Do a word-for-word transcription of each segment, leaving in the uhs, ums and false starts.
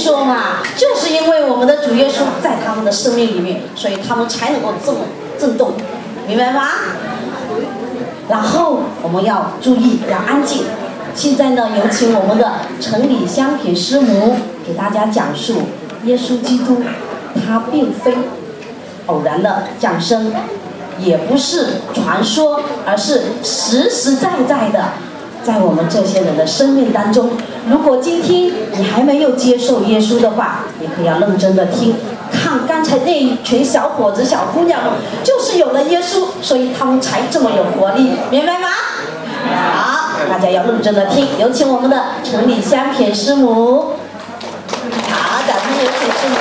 说嘛，就是因为我们的主耶稣在他们的生命里面，所以他们才能够这么震动，明白吗？然后我们要注意，要安静。现在呢，有请我们的城里香品师母给大家讲述耶稣基督，他并非偶然的降生，也不是传说，而是实实在在的在我们这些人的生命当中。如果今天你还没有接受耶稣的话，你可以要认真的听。看刚才那一群小伙子小姑娘们，就是有了耶稣，所以他们才这么有活力，明白吗？好，大家要认真的听。有请我们的城里香品师母。好，掌声有请师母。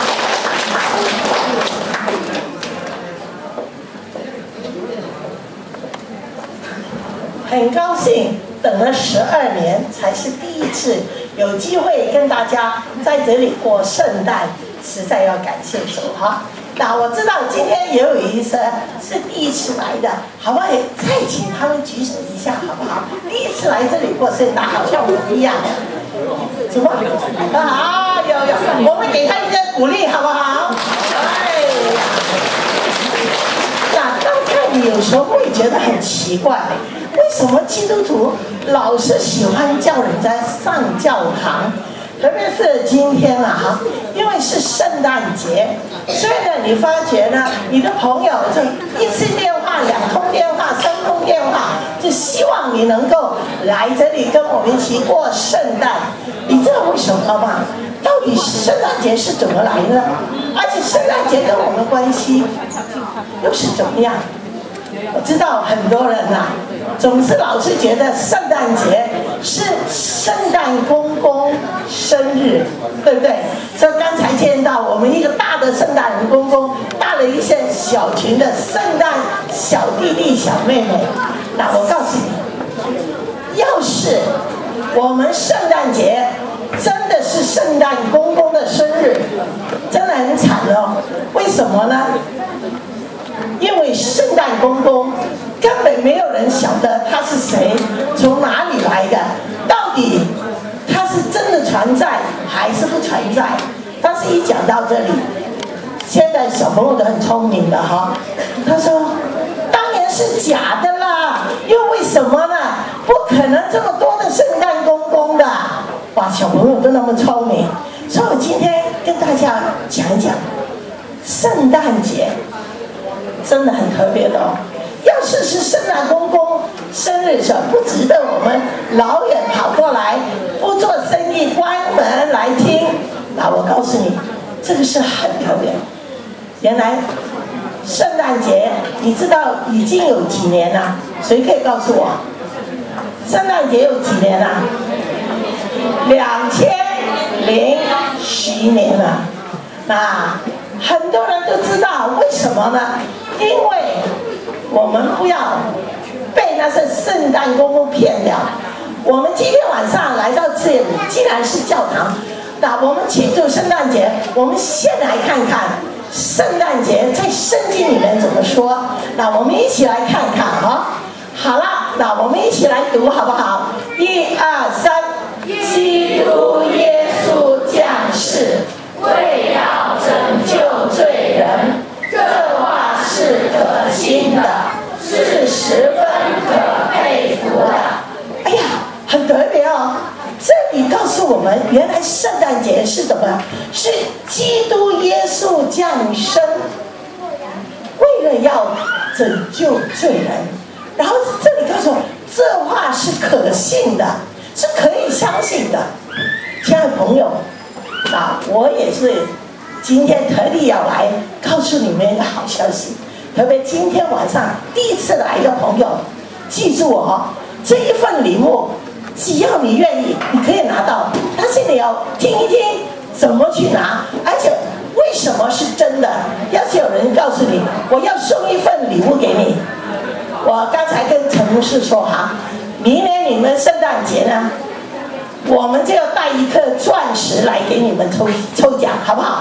很高兴等了十二年，才是第一次有机会跟大家在这里过圣诞，实在要感谢主哈。那我知道今天也有医生是第一次来的，好不好？再请他们举手一下，好不好？第一次来这里过圣诞，好像我一样。怎么？啊，有有，我们给他一个鼓励，好不好？哎呀，那刚才你有时候会觉得很奇怪。为什么基督徒老是喜欢叫人家上教堂？特别是今天啊哈，因为是圣诞节，所以呢，你发觉呢，你的朋友就一次电话、两通电话、三通电话，就希望你能够来这里跟我们一起过圣诞。你知道为什么吗？到底圣诞节是怎么来的？而且圣诞节跟我们关系又是怎么样？我知道很多人呐、啊，总是老是觉得圣诞节是圣诞公公生日，对不对？所以刚才见到我们一个大的圣诞公公带了一些小群的圣诞小弟弟小妹妹。那我告诉你，要是我们圣诞节真的是圣诞公公的生日，真的很惨哦。为什么呢？因为圣诞公公根本没有人晓得他是谁，从哪里来的，到底他是真的存在还是不存在。但是一讲到这里，现在小朋友都很聪明的哈，他说当然是假的啦，因为为什么呢？不可能这么多的圣诞公公的。哇，小朋友都那么聪明，所以我今天跟大家讲讲圣诞节真的很特别的哦。要是是圣诞公公生日时，不值得我们老远跑过来，不做生意关门来听。那我告诉你，这个是很特别。原来圣诞节你知道已经有几年了？谁可以告诉我？圣诞节有几年了？两千零十年了。那很多人都知道为什么呢？因为我们不要被那些圣诞公公骗掉。我们今天晚上来到这里，既然是教堂，那我们庆祝圣诞节，我们先来看看圣诞节在圣经里面怎么说。那我们一起来看看啊。好了，那我们一起来读好不好？一二三，基督耶稣降世，为要拯救罪人，这话是可信的，是十分可佩服的。哎呀，很特别哦！这里告诉我们，原来圣诞节是什么？是基督耶稣降生，为了要拯救罪人。然后这里告诉我，这话是可信的，是可以相信的。亲爱的朋友，啊，我也是今天特地要来告诉你们一个好消息。特别今天晚上第一次来的朋友，记住哦，这一份礼物，只要你愿意，你可以拿到。但是你要听一听怎么去拿，而且为什么是真的。要是有人告诉你，我要送一份礼物给你，我刚才跟陈牧师说哈，明年你们圣诞节呢，我们就要带一颗钻石来给你们抽抽奖，好不好？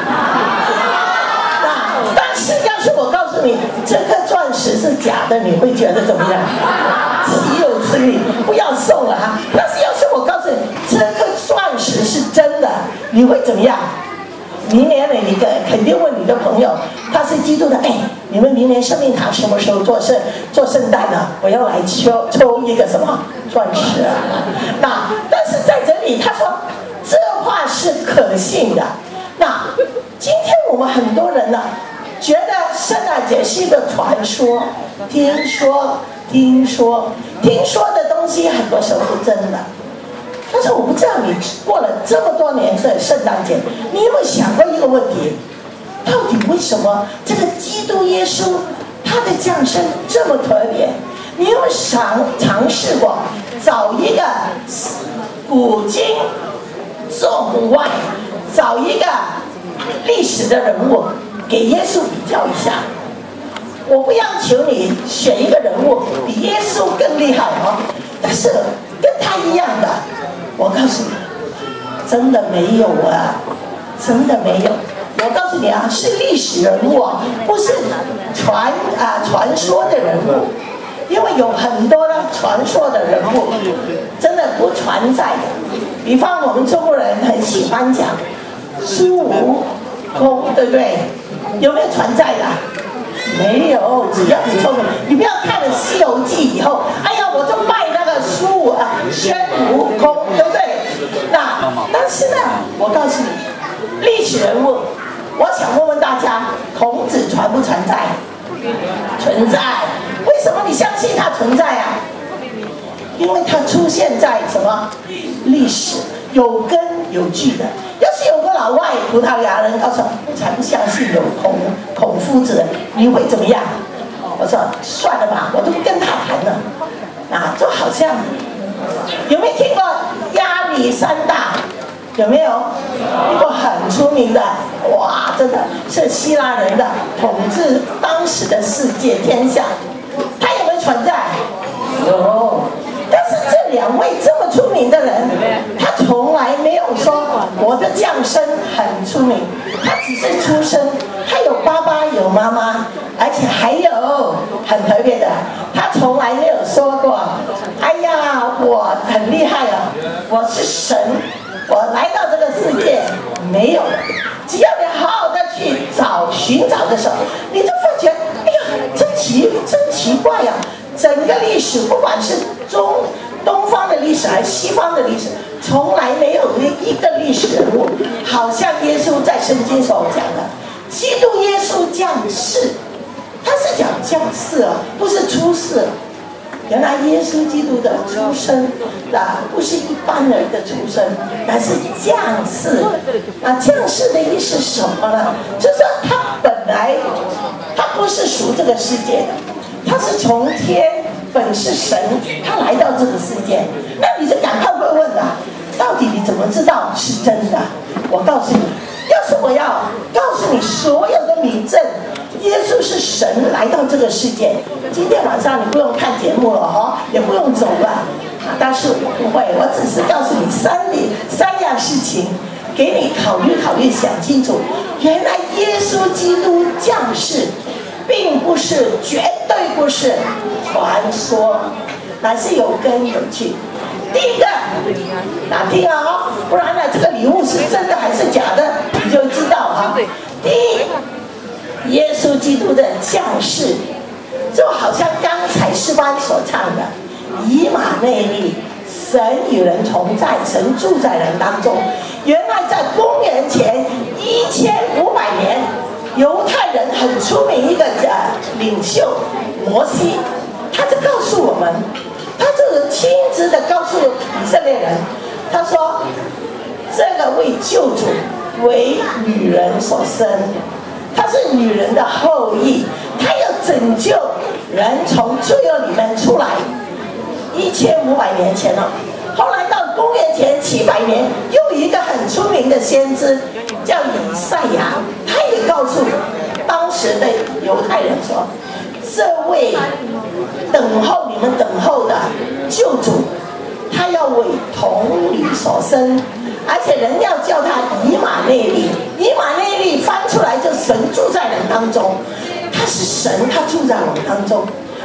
那但是要是我告诉你这颗钻石是假的，你会觉得怎么样？岂有此理，不要送了哈。但是要是我告诉你这颗钻石是真的， 你会怎么样？明年呢，你肯定问你的朋友，他是基督的，哎，你们明年生命堂什么时候做圣做圣诞呢？我要来抽抽一个什么钻石啊？那但是在这里他说这话是可信的。那今天我们很多人呢，觉得圣诞节是一个传说，听说听说听说的东西很多时候是真的。但是我不知道你过了这么多年的圣诞节，你有没有想过一个问题？到底为什么这个基督耶稣他的降生这么特别？你有没有尝尝试过找一个古今中外，找一个历史的人物给耶稣比较一下？我不要求你选一个人物比耶稣更厉害哦，但是跟他一样的。我告诉你，真的没有啊，真的没有。我告诉你啊，是历史人物啊，不是传啊传说的人物，因为有很多的传说的人物，真的不存在的。比方我们中国人很喜欢讲孙悟空，对不对？有没有存在的？没有，只要你聪明，你不要看了《西游记》以后，哎呀，我就拜那个孙悟啊，孙悟空，对不对？那但是呢，我告诉你，历史人物，我想问问大家，孔子存不存在？存在。为什么你相信他存在啊？因为他出现在什么历史，有根有据的。要是有个老外葡萄牙人告诉我才不相信有孔孔夫子，你会怎么样？我说算了吧，我都不跟他谈了。啊，就好像有没有听过亚历山大？有没有？一个很出名的，哇，真的是希腊人的统治当时的世界天下。他有没有存在？有。但是这两位这么出名的人，他从来没有说我的降生很出名，他只是出生，他有爸爸有妈妈，而且还有很特别的，他从来没有说过，哎呀，我很厉害啊，我是神，我来到这个世界，没有。只要你好好的去找寻找的时候，你就发觉，哎呀，真奇真奇怪呀、啊！整个历史，不管是中东方的历史还是西方的历史，从来没有一个历史人物，好像耶稣在圣经所讲的，基督耶稣降世，他是讲降世啊，不是出世。原来耶稣基督的出生啊，不是一般人的出生，而是降世。啊，降世的意思是什么呢？就是说他本来他不是属这个世界的。他是从天本是神，他来到这个世界，那你就赶快会问了，到底你怎么知道是真的？我告诉你，要是我要告诉你所有的名证，耶稣是神来到这个世界，今天晚上你不用看节目了哦，也不用走了啊。但是我不会，我只是告诉你三里三样事情，给你考虑考虑，想清楚。原来耶稣基督降世，并不是，绝对不是传说，乃是有根有据。第一个，打听啊、哦，不然呢，这个礼物是真的还是假的，你就知道啊。第一，耶稣基督的降世，就好像刚才诗班所唱的，以马内利，神与人同在，神住在人当中。原来在公元前一千五百年。犹太人很出名一个呃领袖摩西，他就告诉我们，他就亲自的告诉以色列人，他说这个为救主为女人所生，他是女人的后裔，他要拯救人从罪恶里面出来。一千五百年前了，后来到公元前七百年，又一个很出名的先知叫以赛亚，他也告诉当时的犹太人说，这位等候你们等候的救主，他要为童女所生，而且人要叫他以马内利。以马内利翻出来就神住在人当中，他是神，他住在我们当中。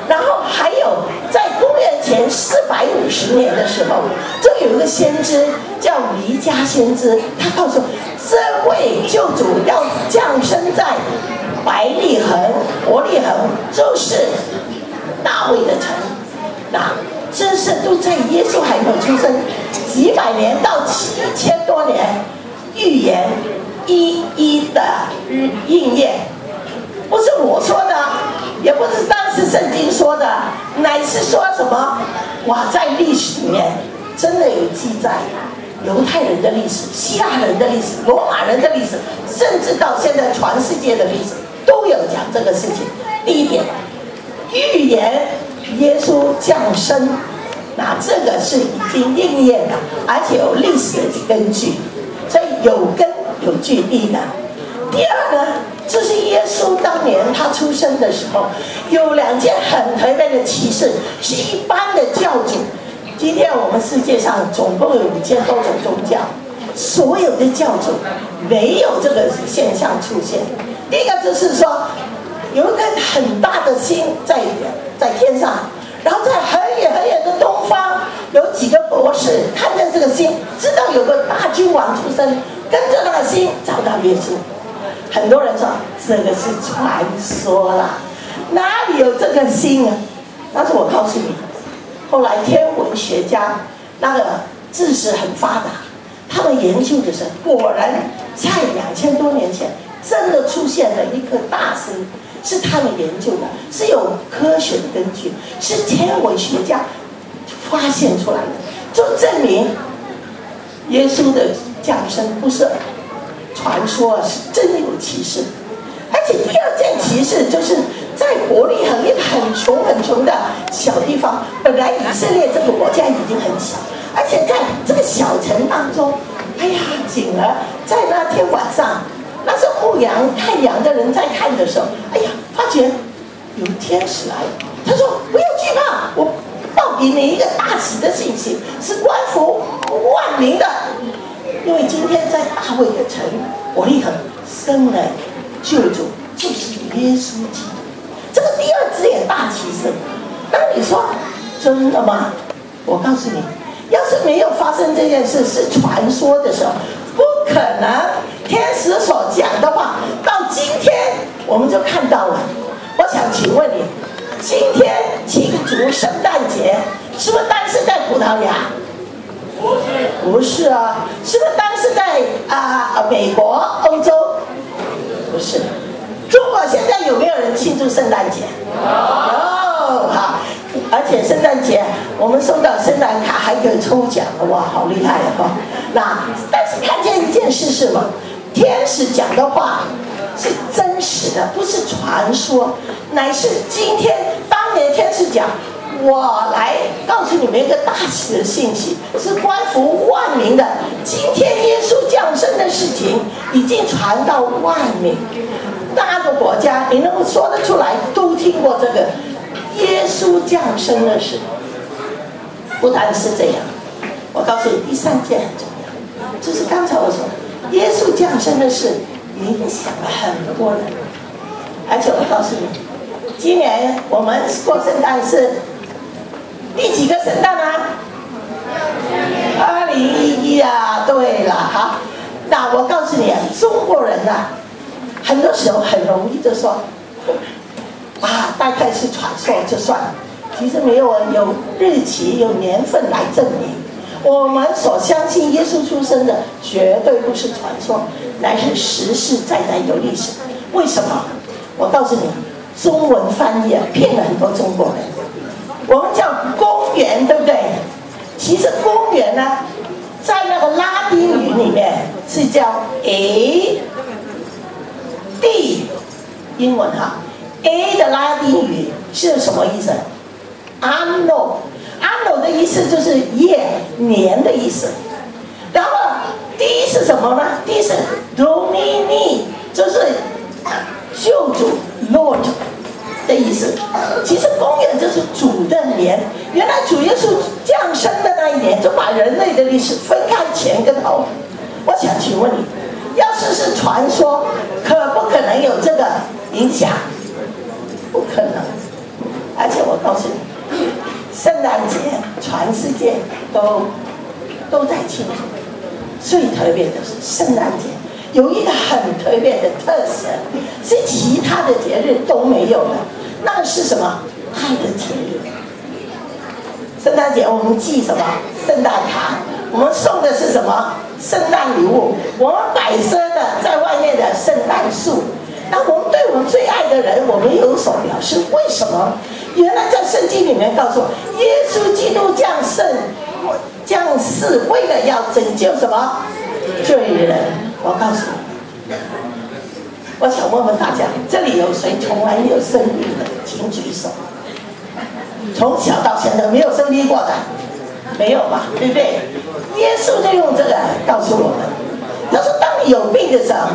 然后还有在公元前四百五十年的时候，就有一个先知叫弥迦先知，他告诉这位救主要降生在伯利恒，伯利恒就是大卫的城。那这是都在耶稣还没有出生几百年到七千多年，预言一一的应验，不是我说的，也不是当时圣经说的，乃是说什么？哇，在历史里面真的有记载，犹太人的历史、希腊人的历史、罗马人的历史，甚至到现在全世界的历史都有讲这个事情。第一点，预言耶稣降生，那这个是已经应验了，而且有历史的根据，所以有根有据地的。第二呢，就是耶稣当年他出生的时候，有两件很特别的奇事，是一般的教主。今天我们世界上总共有五千多种宗教，所有的教主没有这个现象出现。第一个就是说，有一个很大的星在在天上，然后在很远很远的东方，有几个博士看见这个星，知道有个大君王出生，跟着那个星找到耶稣。很多人说这个是传说啦，哪里有这个星啊？但是我告诉你，后来天文学家那个知识很发达，他们研究的时候，果然在两千多年前真的出现了一颗大星，是他们研究的，是有科学的根据，是天文学家发现出来的，就证明耶稣的降生不是传说，是真有其事。而且第二件奇事就是在伯利恒一个很穷很穷的小地方，本来以色列这个国家已经很小，而且在这个小城当中，哎呀，景儿在那天晚上，那是牧羊看羊的人在看的时候，哎呀，发觉有天使来，他说不要惧怕，我报给你一个大喜的信息，是关乎万民的。因为今天在大卫的城伯利恒生了救主，就是耶稣基督。这个第二只眼大奇事，当你说真的吗？我告诉你，要是没有发生这件事是传说的时候，不可能天使所讲的话到今天我们就看到了。我想请问你，今天庆祝圣诞节是不是单是在葡萄牙？不是，不是啊，是不是单是在啊、呃、美国、欧洲？不是。中国现在有没有人庆祝圣诞节？有，好，而且圣诞节我们收到圣诞卡还可以抽奖，哇，好厉害啊！哈，那但是看见一件事是吗？天使讲的话是真实的，不是传说，乃是今天当年天使讲。我来告诉你们一个大喜的信息，是关乎万民的。今天耶稣降生的事情已经传到万民，大个国家你能够说得出来，都听过这个耶稣降生的事。不单是这样，我告诉你第三件很重要，就是刚才我说的，耶稣降生的事影响了很多人。而且我告诉你，今年我们过圣诞是第几个圣诞啊？二零一一啊！对了，好，那我告诉你啊，中国人啊，很多时候很容易就说，啊，大概是传说就算了。其实没有有日期、有年份来证明。我们所相信耶稣出生的，绝对不是传说，乃是实实在在有历史。为什么？我告诉你，中文翻译啊，骗了很多中国人。我们叫公元，对不对？其实公元呢，在那个拉丁语里面是叫 A D， 英文哈 ，A 的拉丁语是什么意思 ？Anno，Anno 的意思就是year 年的意思。然后 D 是什么呢 ？D 是 Domini， 就是救主 Lord。的意思，其实公元就是主的年。原来主耶稣降生的那一年，就把人类的历史分开前跟后。我想请问你，要是是传说，可不可能有这个影响？不可能。 而且我告诉你，圣诞节全世界都都在庆祝。最特别的是圣诞节有一个很特别的特色，是其他的节日都没有的。那是什么？爱的节日。圣诞节我们寄什么？圣诞卡。我们送的是什么？圣诞礼物。我们摆设的在外面的圣诞树。那我们对我们最爱的人，我们有所表示。为什么？原来在圣经里面告诉我，耶稣基督降生降世，为了要拯救什么罪人。我告诉你，我想问问大家，这里有谁从来没有生育的？请举手。从小到现在没有生育过的，没有吧？对不对？耶稣就用这个告诉我们，他说：当你有病的时候，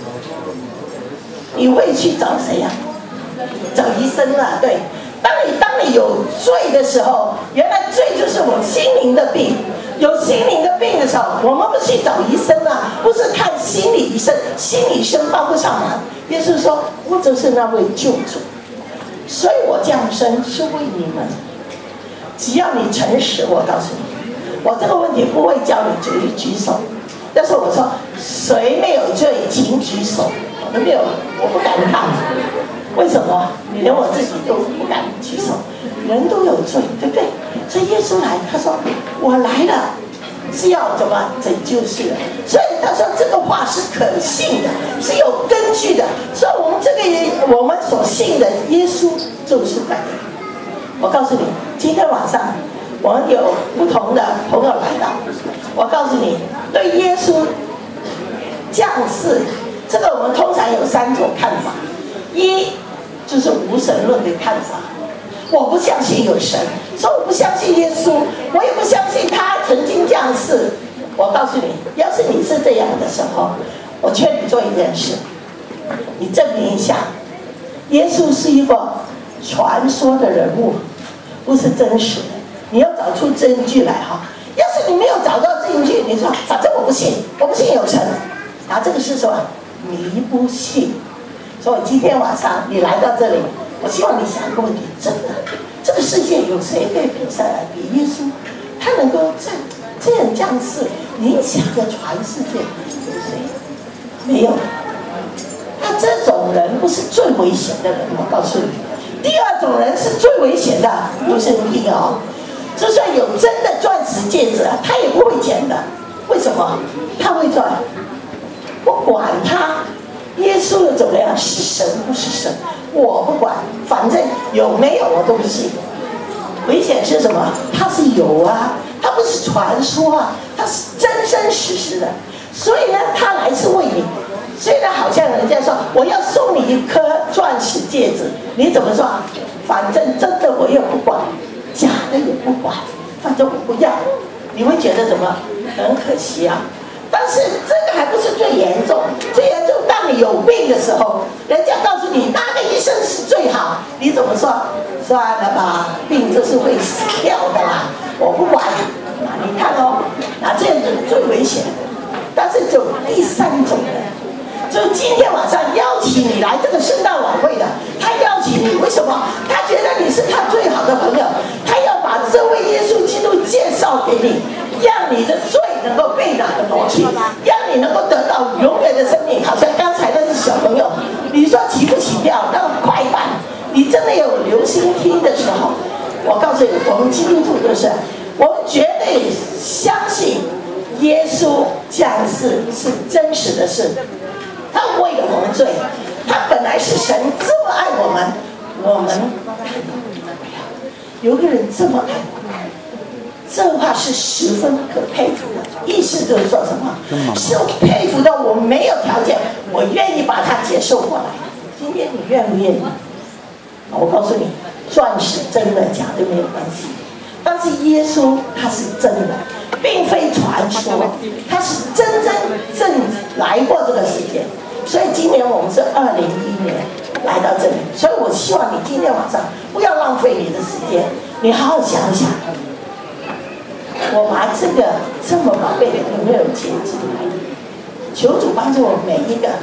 你会去找谁呀、啊？找医生啊，对。当你当你有罪的时候，原来罪就是我心灵的病。有心灵的病的时候，我们不去找医生啊，不是看心理医生，心理医生帮不上忙。耶稣说：我就是那位救主，所以我降生是为你们。只要你诚实，我告诉你，我这个问题不会叫你举举手。但是我说，谁没有罪，请举手。我都没有，我不敢看。为什么？连我自己都不敢举手。人都有罪，对不对？所以耶稣来，他说：我来了，是要怎么拯救世人。所以他说这个话是可信的，是有根据的。所以我们这个我们所信的耶稣就是对的。我告诉你，今天晚上我们有不同的朋友来到，我告诉你，对耶稣降世，这个我们通常有三种看法。一就是无神论的看法，我不相信有神，所以我不相信耶稣，我也不相信他曾经降世。我告诉你，要是你是这样的时候，我劝你做一件事，你证明一下，耶稣是一个传说的人物，不是真实的。你要找出证据来哈。要是你没有找到证据，你说反正我不信，我不信有神，啊，这个是什么？你不信。所以今天晚上你来到这里，我希望你想一个问题：真的，这个世界有谁可以比下来比耶稣？他能够这这样降世，影响了全世界，有谁？没有。他这种人不是最危险的人，我告诉你。第二种人是最危险的，不是你听哦。就算有真的钻石戒指啊，他也不会捡的。为什么？他会赚，不管他。耶稣又怎么样？是神不是神，我不管，反正有没有我都不信。危险是什么？它是有啊，它不是传说啊，它是真真实实的。所以呢，他来是为你。虽然好像人家说我要送你一颗钻石戒指，你怎么说？反正真的我也不管，假的也不管，反正我不要。你会觉得怎么？很可惜啊。但是这个还不是最严重，最严重当你有病的时候，人家告诉你哪个医生是最好，你怎么说？算了吧，病就是会死掉的啦，我不管。那你看哦，那这样子最危险。但是就第三种人，就今天晚上邀请你来这个圣诞晚会的，他邀请你，为什么？他觉得你是他最好的朋友，他要把这位耶稣基督介绍给你，让你的罪能够被拿得挪去，让你能够得到永远的生命。好像刚才那是小朋友，你说奇不奇妙？那个快板，你真的有留心听的时候，我告诉你，我们基督徒就是，我们绝对相信耶稣降世是真实的事。他为了我们罪，他本来是神，这么爱我们，我们有个人这么爱我们。这话是十分可佩服的，意思就是说什么？是佩服到我没有条件，我愿意把它接受过来。今天你愿不愿意？我告诉你，钻石真的假的没有关系，但是耶稣他是真的，并非传说，他是真真正来过这个世界。所以今年我们是二零一一年来到这里，所以我希望你今天晚上不要浪费你的时间，你好好想想。我把这个这么宝贝的有没有接进来？求主帮助我每一个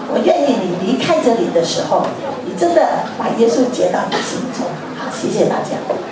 我愿意你离开这里的时候，你真的把耶稣接到你心中。好，谢谢大家。